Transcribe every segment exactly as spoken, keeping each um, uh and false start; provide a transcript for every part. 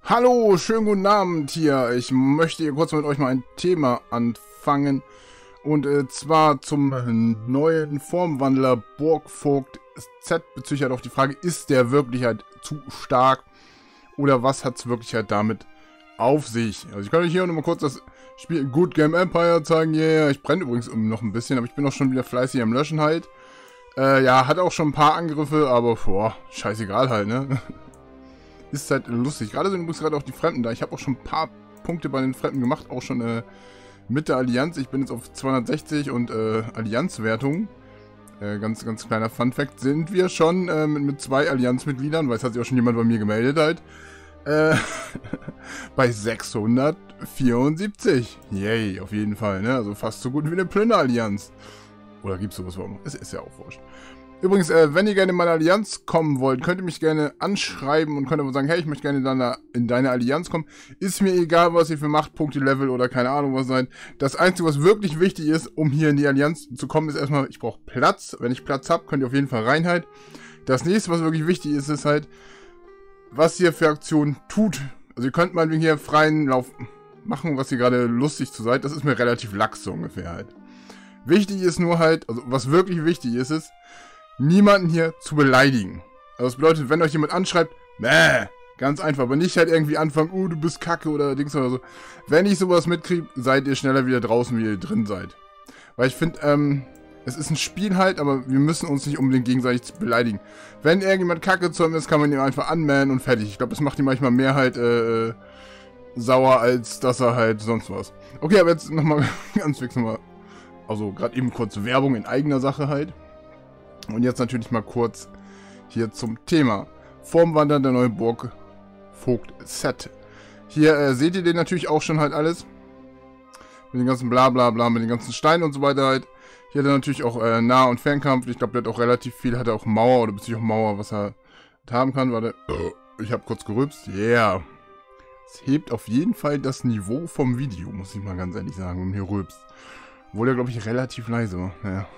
Hallo, schönen guten Abend hier. Ich möchte hier kurz mit euch mal ein Thema anfangen. Und äh, zwar zum neuen Formwandler Borgvogt Z bezüglich halt auf die Frage, ist der wirklich halt zu stark oder was hat es wirklich halt damit auf sich? Also ich kann euch hier nochmal kurz das Spiel Good Game Empire zeigen. Yeah, ich brenne übrigens noch ein bisschen, aber ich bin auch schon wieder fleißig am Löschen halt. Äh, ja, hat auch schon ein paar Angriffe, aber boah, scheißegal halt, ne? Ist halt lustig. Gerade sind übrigens gerade auch die Fremden da. Ich habe auch schon ein paar Punkte bei den Fremden gemacht, auch schon äh, mit der Allianz. Ich bin jetzt auf zweihundertsechzig und äh, Allianzwertung. Äh, ganz, ganz kleiner Funfact. Sind wir schon äh, mit, mit zwei Allianzmitgliedern, weil es hat sich auch schon jemand bei mir gemeldet halt. Äh, bei sechshundertvierundsiebzig. Yay, auf jeden Fall, ne? Also fast so gut wie eine Plünder-Allianz. Oder gibt es sowas warum? Es ist ja auch wurscht. Übrigens, äh, wenn ihr gerne in meine Allianz kommen wollt, könnt ihr mich gerne anschreiben und könnt aber sagen, hey, ich möchte gerne in deine, in deine Allianz kommen. Ist mir egal, was ihr für Machtpunkte, Level oder keine Ahnung was seid. Das Einzige, was wirklich wichtig ist, um hier in die Allianz zu kommen, ist erstmal, ich brauche Platz. Wenn ich Platz habe, könnt ihr auf jeden Fall rein halt. Das nächste, was wirklich wichtig ist, ist halt, was ihr für Aktionen tut. Also ihr könnt mal hier freien Lauf machen, was ihr gerade lustig zu seid. Das ist mir relativ lax so ungefähr halt. Wichtig ist nur halt, also was wirklich wichtig ist, ist, niemanden hier zu beleidigen. Also das bedeutet, wenn euch jemand anschreibt, mäh, ganz einfach, aber nicht halt irgendwie anfangen, oh, du bist kacke oder Dings oder so. Wenn ich sowas mitkriege, seid ihr schneller wieder draußen, wie ihr drin seid. Weil ich finde, ähm, es ist ein Spiel halt, aber wir müssen uns nicht unbedingt gegenseitig beleidigen. Wenn irgendjemand kacke zu ihm ist, kann man ihn einfach anmähen und fertig. Ich glaube, das macht ihn manchmal mehr halt, äh, sauer, als dass er halt sonst was. Okay, aber jetzt nochmal ganz fix nochmal, also gerade eben kurz Werbung in eigener Sache halt. Und jetzt natürlich mal kurz hier zum Thema. Formwandler, der neue Borgvogt Z. Hier äh, seht ihr den natürlich auch schon halt alles. Mit den ganzen Blablabla, bla, bla, mit den ganzen Steinen und so weiter halt. Hier hat er natürlich auch äh, Nah- und Fernkampf. Ich glaube, der hat auch relativ viel. Hat er auch Mauer oder beziehungsweise auch Mauer, was er haben kann. Warte. Ich habe kurz gerülpst. Yeah. Es hebt auf jeden Fall das Niveau vom Video, muss ich mal ganz ehrlich sagen, wenn man hier rülpst. Obwohl er, glaube ich, relativ leise war. Ja.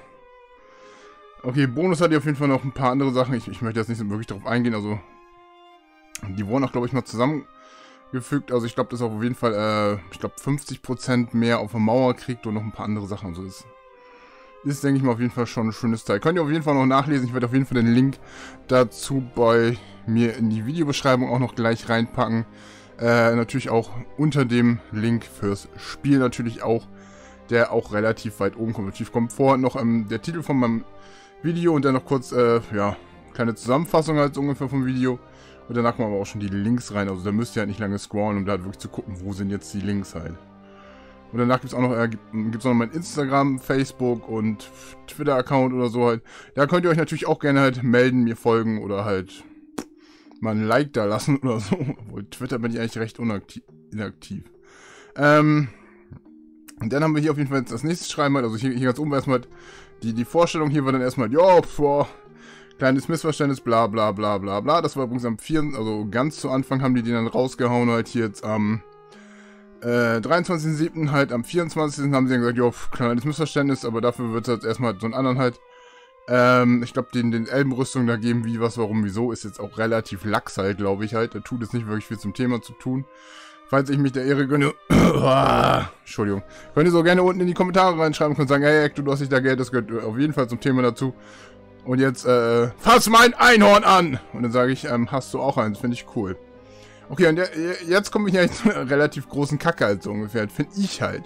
Okay, Bonus hat hier auf jeden Fall noch ein paar andere Sachen. Ich, ich möchte jetzt nicht so wirklich darauf eingehen. Also, die wurden auch, glaube ich, mal zusammengefügt. Also, ich glaube, das ist auch auf jeden Fall, äh, ich glaube, fünfzig Prozent mehr auf der Mauer kriegt und noch ein paar andere Sachen. Also, das ist, denke ich mal, auf jeden Fall schon ein schönes Teil. Könnt ihr auf jeden Fall noch nachlesen. Ich werde auf jeden Fall den Link dazu bei mir in die Videobeschreibung auch noch gleich reinpacken. Äh, natürlich auch unter dem Link fürs Spiel natürlich auch, der auch relativ weit oben kommt. Natürlich kommt vorher noch ähm, der Titel von meinem Video und dann noch kurz, äh, ja, kleine Zusammenfassung halt so ungefähr vom Video. Und danach kommen aber auch schon die Links rein. Also da müsst ihr halt nicht lange scrollen, um da halt wirklich zu gucken, wo sind jetzt die Links halt. Und danach gibt es auch noch, äh, gibt's auch noch mein Instagram, Facebook und Twitter-Account oder so halt. Da könnt ihr euch natürlich auch gerne halt melden, mir folgen oder halt mal ein Like da lassen oder so. Obwohl Twitter bin ich eigentlich recht inaktiv. inaktiv. Ähm... Und dann haben wir hier auf jeden Fall jetzt das nächste Schreiben halt, also hier, hier ganz oben erstmal die, die Vorstellung, hier war dann erstmal, ja, boah, kleines Missverständnis, bla bla bla bla bla. Das war übrigens am vierten, also ganz zu Anfang haben die den dann rausgehauen, halt hier jetzt am äh, dreiundzwanzigsten siebten halt, am vierundzwanzigsten haben sie dann gesagt, ja, kleines Missverständnis, aber dafür wird es jetzt erstmal so einen anderen halt, ähm, ich glaube, den, den Elbenrüstung da geben, wie, was, warum, wieso, ist jetzt auch relativ lax halt, glaube ich halt, da tut es nicht wirklich viel zum Thema zu tun. Falls ich mich der Ehre gönne, Entschuldigung, könnt ihr so gerne unten in die Kommentare reinschreiben und sagen, hey, du hast nicht da Geld, das gehört auf jeden Fall zum Thema dazu. Und jetzt, äh, fass mein Einhorn an! Und dann sage ich, ähm, hast du auch eins, finde ich cool. Okay, und der, jetzt komme ich ja zu einer relativ großen Kacke halt so ungefähr, finde ich halt.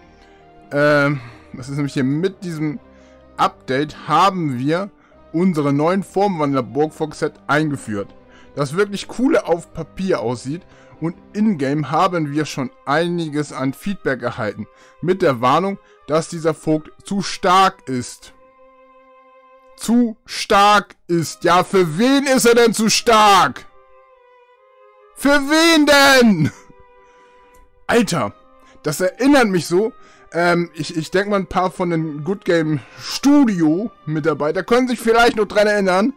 Ähm, das ist nämlich hier mit diesem Update haben wir unsere neuen Formwandler Borgvogt Z eingeführt. Das wirklich coole auf Papier aussieht. Und in-game haben wir schon einiges an Feedback erhalten. Mit der Warnung, dass dieser Vogt zu stark ist. Zu stark ist. Ja, für wen ist er denn zu stark? Für wen denn? Alter, das erinnert mich so. Ähm, ich, ich denke mal, ein paar von den Good Game Studio Mitarbeiter können sich vielleicht noch dran erinnern.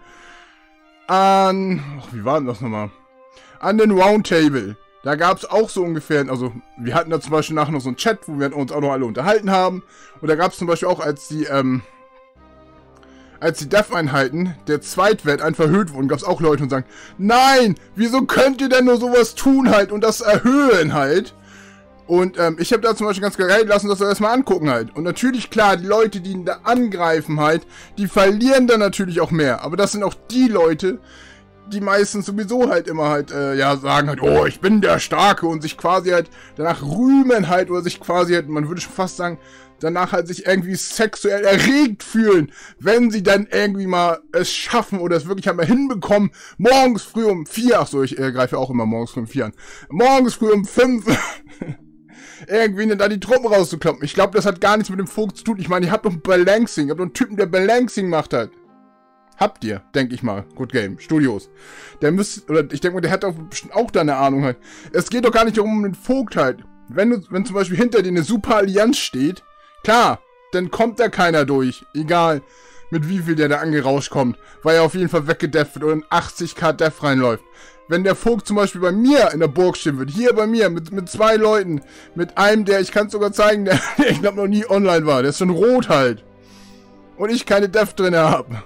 An... Ach, wie war denn das nochmal? An den Roundtable. Da gab es auch so ungefähr, also wir hatten da zum Beispiel nachher noch so einen Chat, wo wir uns auch noch alle unterhalten haben. Und da gab es zum Beispiel auch, als die, ähm, als die Dev-Einheiten der Zweitwert einfach erhöht wurden, gab es auch Leute und sagen, nein, wieso könnt ihr denn nur sowas tun halt und das erhöhen halt? Und ähm, ich habe da zum Beispiel ganz klar, hey, lass uns das erstmal angucken halt. Und natürlich, klar, die Leute, die ihn da angreifen halt, die verlieren dann natürlich auch mehr. Aber das sind auch die Leute, die meistens sowieso halt immer halt, äh, ja, sagen halt, oh, ich bin der Starke und sich quasi halt danach rühmen halt oder sich quasi halt, man würde schon fast sagen, danach halt sich irgendwie sexuell erregt fühlen, wenn sie dann irgendwie mal es schaffen oder es wirklich einmal hinbekommen, morgens früh um vier, ach so, ich äh, greife auch immer morgens früh um vier an, morgens früh um fünf, irgendwie dann da die Truppen rauszukloppen. Ich glaube, das hat gar nichts mit dem Vogt zu tun. Ich meine, ihr habt doch ein Balancing, ihr habt doch einen Typen, der Balancing macht halt. Habt ihr, denke ich mal. Good Game. Studios. Der müsst, oder ich denke mal, der hat doch bestimmt auch da eine Ahnung halt. Es geht doch gar nicht darum, um den Vogt halt. Wenn du, wenn zum Beispiel hinter dir eine super Allianz steht, klar, dann kommt da keiner durch. Egal, mit wie viel der da angerauscht kommt. Weil er auf jeden Fall weggedefft wird oder in achtzig K Def reinläuft. Wenn der Vogt zum Beispiel bei mir in der Burg stehen wird, hier bei mir, mit, mit zwei Leuten, mit einem, der, ich kann es sogar zeigen, der, der ich glaube noch nie online war, der ist schon rot halt. Und ich keine Def drin habe.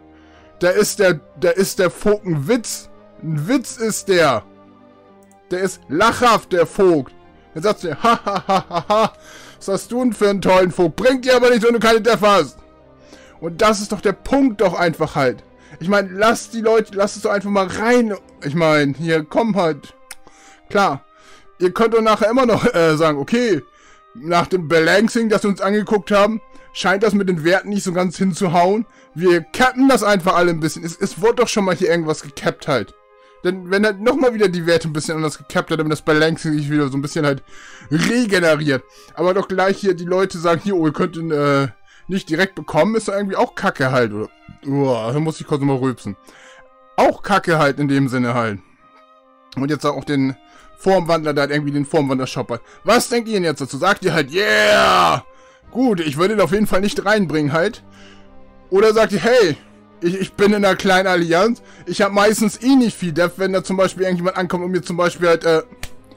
Da ist der, da ist der Vogt ein Witz. Ein Witz ist der. Der ist lachhaft, der Vogt. Dann sagt er, ha, ha, ha, ha, ha. Was hast du denn für einen tollen Vogt? Bringt dir aber nichts, wenn du keine Def hast. Und das ist doch der Punkt doch einfach halt. Ich meine, lass die Leute, lass es doch einfach mal rein. Ich meine, hier, komm halt. Klar, ihr könnt doch nachher immer noch äh, sagen, okay, nach dem Balancing, das wir uns angeguckt haben, scheint das mit den Werten nicht so ganz hinzuhauen. Wir cappen das einfach alle ein bisschen. Es, es wurde doch schon mal hier irgendwas gecappt halt. Denn wenn er nochmal wieder die Werte ein bisschen anders gecappt hat, damit das Balancing sich wieder so ein bisschen halt regeneriert. Aber doch gleich hier die Leute sagen, hier, oh, ihr könnt ihn äh, nicht direkt bekommen, ist doch irgendwie auch Kacke halt. Oder, oh, da muss ich kurz mal rülpsen. Auch Kacke halt in dem Sinne halt. Und jetzt auch den Formwandler, der hat irgendwie den Formwandler-Shop hat. Was denkt ihr denn jetzt dazu? Sagt ihr halt, yeah! Gut, ich würde ihn auf jeden Fall nicht reinbringen halt. Oder sagt ihr, hey, ich, ich bin in einer kleinen Allianz, ich habe meistens eh nicht viel Def, wenn da zum Beispiel irgendjemand ankommt und mir zum Beispiel halt, äh,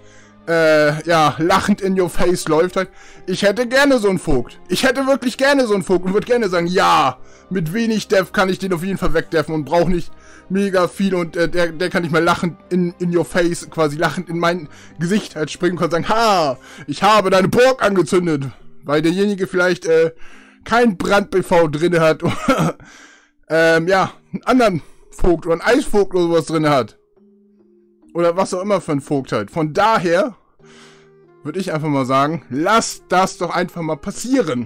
äh, ja, lachend in your face läuft halt. Ich hätte gerne so einen Vogt. Ich hätte wirklich gerne so einen Vogt und würde gerne sagen, ja, mit wenig Def kann ich den auf jeden Fall wegdeffen und brauche nicht mega viel und äh, der, der kann nicht mal lachend in, in your face, quasi lachend in mein Gesicht halt springen und kann sagen, ha, ich habe deine Burg angezündet. Weil derjenige vielleicht, äh, kein Brand-B V drin hat oder, ähm, ja, einen anderen Vogt oder einen Eisvogt oder sowas drin hat. Oder was auch immer für ein Vogt halt. Von daher würde ich einfach mal sagen, lasst das doch einfach mal passieren.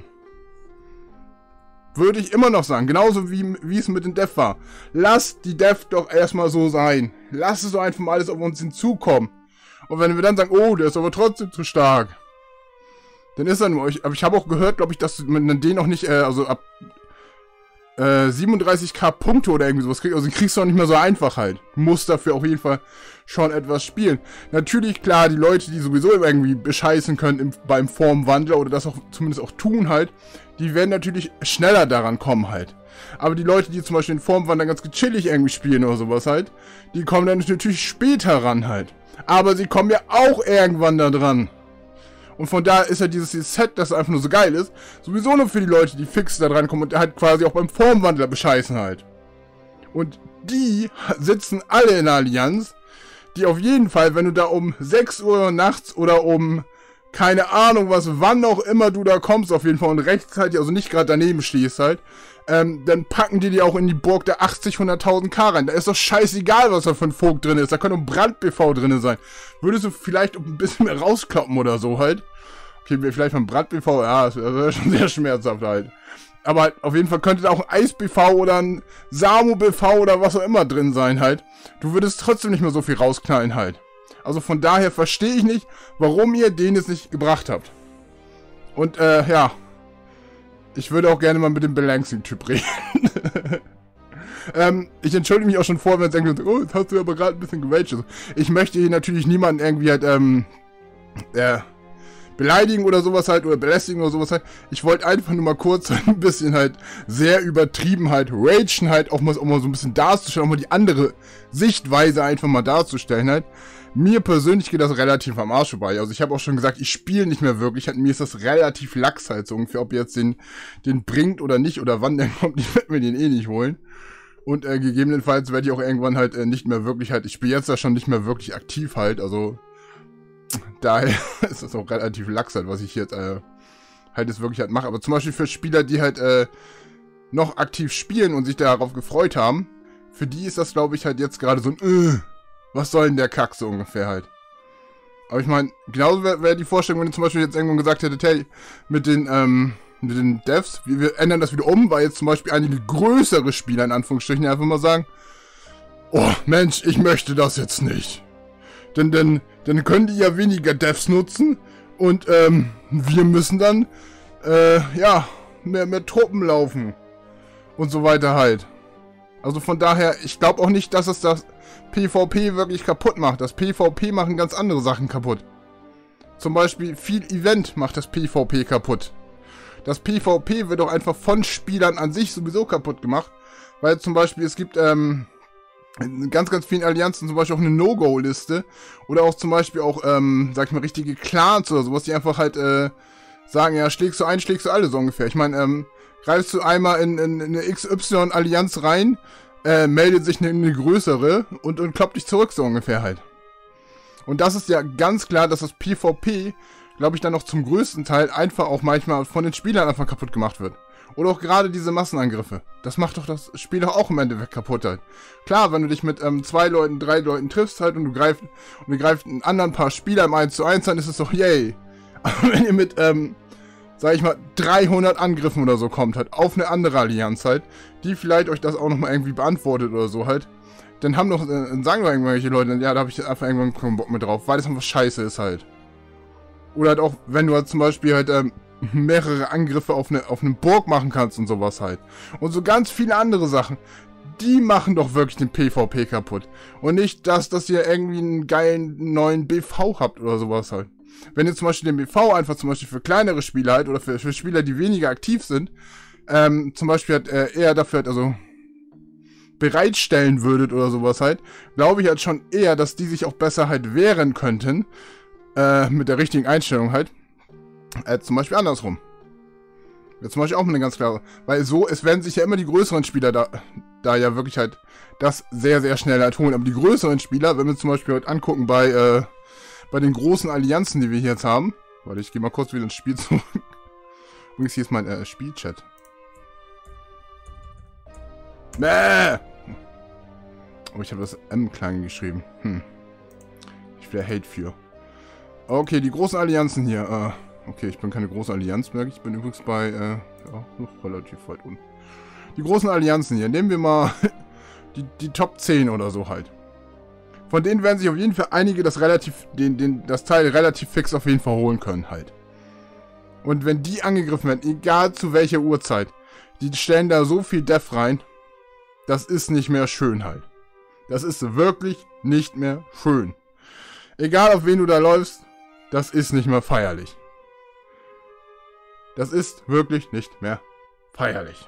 Würde ich immer noch sagen. Genauso wie, wie es mit den Def war. Lasst die Def doch erstmal so sein. Lasst es doch einfach mal alles auf uns hinzukommen. Und wenn wir dann sagen, oh, der ist aber trotzdem zu stark. Dann ist er nur euch. Aber ich habe auch gehört, glaube ich, dass man den noch nicht, äh, also ab äh, siebenunddreißig K Punkte oder irgendwie sowas kriegt. Also den kriegst du auch nicht mehr so einfach halt. Du musst dafür auf jeden Fall schon etwas spielen. Natürlich, klar, die Leute, die sowieso irgendwie bescheißen können im, beim Formwandler oder das auch zumindest auch tun halt, die werden natürlich schneller daran kommen halt. Aber die Leute, die zum Beispiel den Formwandler ganz gechillig irgendwie spielen oder sowas halt, die kommen dann natürlich später ran halt. Aber sie kommen ja auch irgendwann da dran. Und von daher ist ja dieses, dieses Set, das einfach nur so geil ist, sowieso nur für die Leute, die fix da dran kommen und halt quasi auch beim Formwandler bescheißen halt. Und die sitzen alle in der Allianz, die auf jeden Fall, wenn du da um sechs Uhr nachts oder um keine Ahnung was, wann auch immer du da kommst auf jeden Fall und rechtzeitig, also nicht gerade daneben stehst halt, ähm, dann packen die dir auch in die Burg der achtzig, hunderttausend K rein. Da ist doch scheißegal, was da für ein Vogt drin ist. Da könnte ein Brand-B V drin sein. Würdest du vielleicht ein bisschen mehr rauskloppen oder so halt. Okay, vielleicht mal ein Brand-B V, ja, das wäre schon sehr schmerzhaft halt. Aber halt, auf jeden Fall könnte da auch ein Eis-B V oder ein Samo-B V oder was auch immer drin sein halt. Du würdest trotzdem nicht mehr so viel rausknallen halt. Also von daher verstehe ich nicht, warum ihr den jetzt nicht gebracht habt. Und, äh, ja. Ich würde auch gerne mal mit dem Balancing-Typ reden. ähm, ich entschuldige mich auch schon vor, wenn es irgendwie so, oh, jetzt hast du aber gerade ein bisschen geraged. Ich möchte hier natürlich niemanden irgendwie halt, ähm, äh, beleidigen oder sowas halt, oder belästigen oder sowas halt. Ich wollte einfach nur mal kurz ein bisschen halt sehr übertrieben halt ragen halt, auch mal, auch mal so ein bisschen darzustellen, auch mal die andere Sichtweise einfach mal darzustellen halt. Mir persönlich geht das relativ am Arsch vorbei. Also ich habe auch schon gesagt, ich spiele nicht mehr wirklich. Halt, mir ist das relativ lax halt so ungefähr, ob ihr jetzt den, den bringt oder nicht oder wann der kommt. Ich werde mir den eh nicht holen. Und äh, gegebenenfalls werde ich auch irgendwann halt äh, nicht mehr wirklich halt, ich spiele jetzt da schon nicht mehr wirklich aktiv halt. Also daher ist das auch relativ lax halt, was ich jetzt äh, halt jetzt wirklich halt mache. Aber zum Beispiel für Spieler, die halt äh, noch aktiv spielen und sich darauf gefreut haben, für die ist das, glaube ich, halt jetzt gerade so ein äh, was soll denn der Kack so ungefähr halt? Aber ich meine, genauso wäre wär die Vorstellung, wenn ihr zum Beispiel jetzt irgendwann gesagt hättet, hey, mit den, ähm, mit den Devs, wir, wir ändern das wieder um, weil jetzt zum Beispiel einige größere Spieler in Anführungsstrichen einfach mal sagen, oh Mensch, ich möchte das jetzt nicht. Denn, denn, dann können die ja weniger Devs nutzen und, ähm, wir müssen dann, äh, ja, mehr, mehr Truppen laufen und so weiter halt. Also von daher, ich glaube auch nicht, dass es das PvP wirklich kaputt macht. Das PvP machen ganz andere Sachen kaputt. Zum Beispiel viel Event macht das PvP kaputt. Das PvP wird auch einfach von Spielern an sich sowieso kaputt gemacht. Weil zum Beispiel es gibt ähm, in ganz, ganz vielen Allianzen zum Beispiel auch eine No-Go-Liste. Oder auch zum Beispiel auch, ähm, sag ich mal, richtige Clans oder sowas, die einfach halt äh, sagen, ja, schlägst du ein, schlägst du alle so ungefähr. Ich meine, ähm, greifst du einmal in, in, in eine X Y-Allianz rein, äh, meldet sich eine, eine größere und, und kloppt dich zurück, so ungefähr halt. Und das ist ja ganz klar, dass das PvP, glaube ich, dann noch zum größten Teil einfach auch manchmal von den Spielern einfach kaputt gemacht wird. Oder auch gerade diese Massenangriffe. Das macht doch das Spiel doch auch im Endeffekt kaputt halt. Klar, wenn du dich mit ähm, zwei Leuten, drei Leuten triffst halt und du greifst und du greifst einen anderen paar Spieler im eins zu eins, dann ist es doch yay. Aber wenn ihr mit, ähm, sag ich mal, dreihundert Angriffen oder so kommt halt, auf eine andere Allianz halt, die vielleicht euch das auch nochmal irgendwie beantwortet oder so halt, dann haben doch, äh, sagen doch irgendwelche Leute, ja, da habe ich einfach irgendwann keinen Bock mehr drauf, weil das einfach scheiße ist halt. Oder halt auch, wenn du halt zum Beispiel halt, ähm, mehrere Angriffe auf eine, auf eine Burg machen kannst und sowas halt. Und so ganz viele andere Sachen, die machen doch wirklich den PvP kaputt. Und nicht das, dass ihr irgendwie einen geilen neuen B V habt oder sowas halt. Wenn ihr zum Beispiel den B V einfach zum Beispiel für kleinere Spieler halt oder für, für Spieler, die weniger aktiv sind, ähm, zum Beispiel halt äh, eher dafür halt, also bereitstellen würdet oder sowas halt, glaube ich halt schon eher, dass die sich auch besser halt wehren könnten, äh, mit der richtigen Einstellung halt, äh, zum Beispiel andersrum. Ja, zum Beispiel auch eine ganz klare, weil so, es werden sich ja immer die größeren Spieler da, da ja wirklich halt das sehr, sehr schnell halt holen, aber die größeren Spieler, wenn wir zum Beispiel heute angucken bei, äh, bei den großen Allianzen, die wir hier jetzt haben, warte, ich gehe mal kurz wieder ins Spiel zurück. Übrigens, hier ist mein äh, Spielchat. Bäh! Oh, ich habe das M klein geschrieben. Hm. Ich will Hate für. Okay, die großen Allianzen hier. Äh, okay, ich bin keine große Allianz, merke ich. Ich bin übrigens bei, äh, ja, noch relativ weit unten. Die großen Allianzen hier. Nehmen wir mal die, die Top zehn oder so halt. Von denen werden sich auf jeden Fall einige das relativ, den, den, das Teil relativ fix auf jeden Fall holen können halt. Und wenn die angegriffen werden, egal zu welcher Uhrzeit, die stellen da so viel Def rein, das ist nicht mehr schön halt. Das ist wirklich nicht mehr schön. Egal auf wen du da läufst, das ist nicht mehr feierlich. Das ist wirklich nicht mehr feierlich.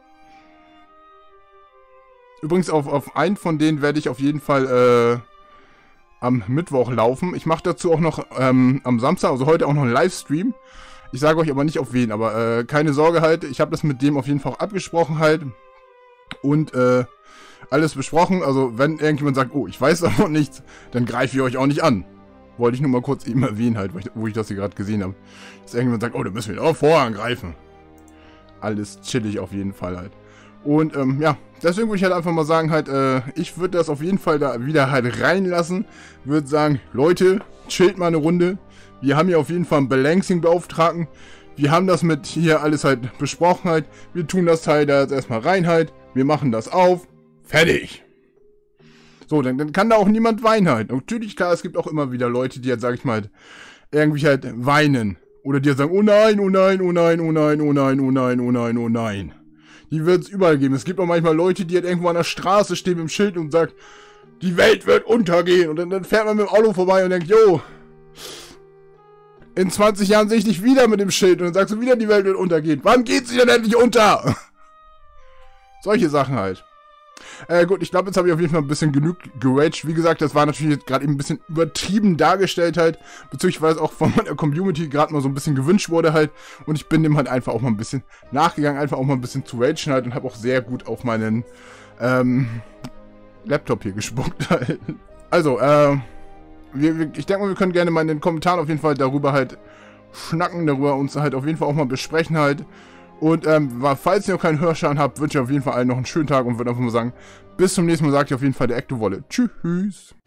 Übrigens auf, auf einen von denen werde ich auf jeden Fall äh, am Mittwoch laufen. Ich mache dazu auch noch ähm, am Samstag, also heute auch noch einen Livestream. Ich sage euch aber nicht auf wen, aber äh, keine Sorge halt. Ich habe das mit dem auf jeden Fall auch abgesprochen halt. Und äh, alles besprochen. Also wenn irgendjemand sagt, oh, ich weiß davon nichts, dann greife ich euch auch nicht an. Wollte ich nur mal kurz eben erwähnen halt, wo ich das hier gerade gesehen habe. Dass irgendjemand sagt, oh, da müssen wir auch vorangreifen. Alles chillig auf jeden Fall halt. Und ähm, ja, deswegen würde ich halt einfach mal sagen halt, äh, ich würde das auf jeden Fall da wieder halt reinlassen. Würde sagen, Leute, chillt mal eine Runde. Wir haben hier auf jeden Fall einen Balancing-Beauftragten. Wir haben das mit hier alles halt besprochen halt. Wir tun das Teil da jetzt erstmal rein halt. Wir machen das auf. Fertig. So, dann, dann kann da auch niemand weinen halt. Natürlich, klar, es gibt auch immer wieder Leute, die halt, sag ich mal, irgendwie halt weinen. Oder die halt sagen, oh nein, oh nein, oh nein, oh nein, oh nein, oh nein, oh nein, oh nein. Die wird es überall geben. Es gibt auch manchmal Leute, die halt irgendwo an der Straße stehen mit dem Schild und sagt, die Welt wird untergehen. Und dann, dann fährt man mit dem Auto vorbei und denkt, jo, in zwanzig Jahren sehe ich dich wieder mit dem Schild und dann sagst du wieder, die Welt wird untergehen. Wann geht sie denn endlich unter? Solche Sachen halt. Äh, gut, ich glaube, jetzt habe ich auf jeden Fall ein bisschen genug geraged. Wie gesagt, das war natürlich gerade eben ein bisschen übertrieben dargestellt halt, bezüglich, weil es auch von meiner Community gerade mal so ein bisschen gewünscht wurde halt. Und ich bin dem halt einfach auch mal ein bisschen nachgegangen, einfach auch mal ein bisschen zu ragen halt und habe auch sehr gut auf meinen ähm, Laptop hier gespuckt halt. Also, äh, wir, wir, ich denke mal, wir können gerne mal in den Kommentaren auf jeden Fall darüber halt schnacken, darüber uns halt auf jeden Fall auch mal besprechen halt. Und ähm, falls ihr noch keinen Hörschaden habt, wünsche ich auf jeden Fall allen noch einen schönen Tag und würde einfach mal sagen, bis zum nächsten Mal, sagt ihr auf jeden Fall der Ectowolle. Tschüss.